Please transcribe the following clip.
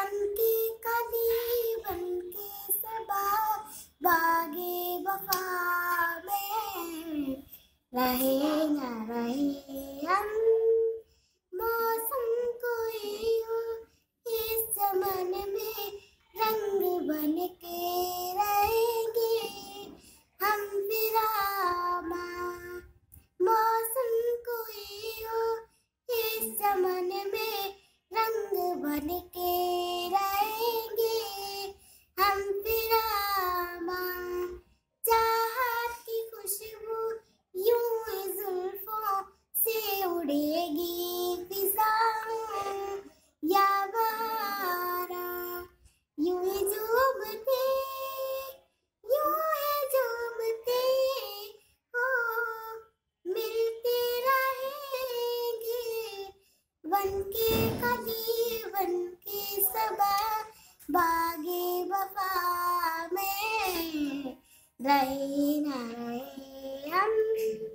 बनके कली बनके सबा बागे वफा में रहे न रहे हम। मौसम कोई हो इस चमन में रंग बन के रहेंगे हम विरामा। मौसम कोई हो इस चमन में रंग बन के रहेंगे हम विरामा। चाहत की खुशबू यूं ही जुल्फों से उड़ेगी फिजाओं या बहारा। यूं ही झूमते हो मिलते रहेंगे बनके कली बनके सबा बागे वफा में रहे न रहे हम।